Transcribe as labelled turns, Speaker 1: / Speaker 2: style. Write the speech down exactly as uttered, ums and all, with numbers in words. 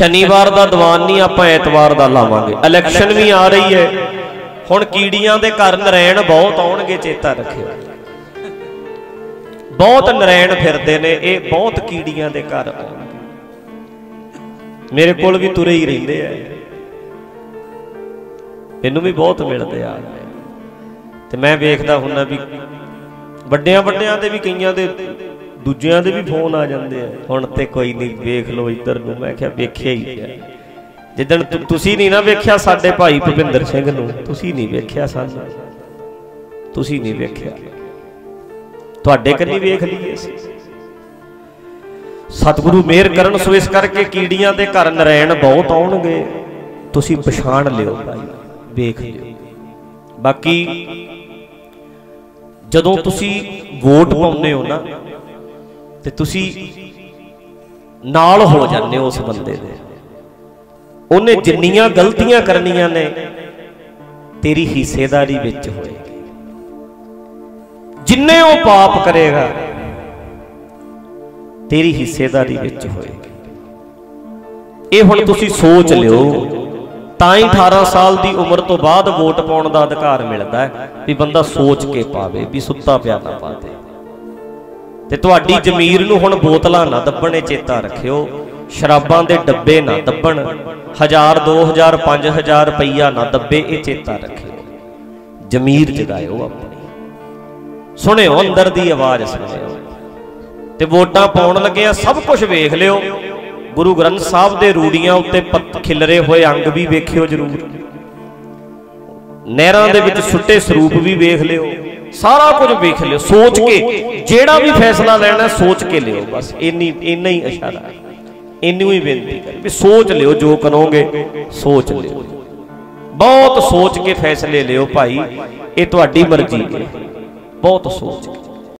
Speaker 1: शनिवार का दीवान नहीं, आप ऐतवार का लावांगे। इलैक्शन भी आ रही है, हुण कीड़ियां दे घर नरैण बहुत आउणगे, चेता रखियो। बहुत नरैण फिरदे ने, ये बहुत कीड़ियां दे घर आउणगे। मेरे कोल भी तुरे ही रहिंदे आ, मैनूं भी बहुत मिलदे आ, ते मैं वेखदा हुन्ना भी वड्डियां वड्डियां ते भी कईयां दे दूजियां दे भी फोन आ जाते हैं। हुण ते कोई नहीं, वेख लो इधर नूं। मैं क्या वेख्या ही है, जिदण तुसीं नहीं ना वेख्या साडे भाई भुपिंदर सिंह नूं, तुसीं नहीं वेख्या सानूं, तुसीं नहीं वेख्या, तुहाडे कन्नी वेख लईए। सतगुरु मेहर करन। सो इस करके कीड़ियां दे घर नरैण बहुत आउणगे, तुसीं पछाण लिओ भाई, वेख लिओ। बाकी जदों तुसीं वोट पाउंदे हो ना, ते तुसी नाल हो जाते हो उस बंदे दे। उन्हें जिन्नियां गलतियां करनियां ने तेरी हिस्सेदारी विच होएगी, जिन्ने वो पाप करेगा तेरी हिस्सेदारी विच होएगी। ये हुण तुसी सोच लियो, तां ही अठारह साल की उम्र तो बाद वोट पाउण दा अधिकार मिलता है भी बंदा सोच के पावे, भी सुत्ता पिया ना पा दे। ते तुहाडी जमीर नूं हुण बोतलां ना दब्बण, चेता रखियो। शराबां दे डब्बे ना दब्बण, हज़ार दो हज़ार पांच हज़ार रुपया ना दब्बे, ये चेता रखियो। जमीर जगाओ अपनी, सुनियो अंदर दी आवाज़ सुनियो। ते वोटां पाउण लगे सब कुछ वेख लियो। गुरु ग्रंथ साहब दे रूड़ियां उत्ते पत्त खिलरे हुए अंग भी वेखियो जरूर, नहरां दे विच सुट्टे सरूप भी वेख लियो, सारा कुछ वेख लियो। सोच के जेड़ा भी फैसला लेना सोच के लियो, बस इन्नी इन्ना ही इशारा है, इन्नी ही बेनती कर भी सोच लियो। जो करोगे सोच लियो, बहुत सोच के फैसले लियो भाई, ये तुहाडी मर्जी है, बहुत सोच के।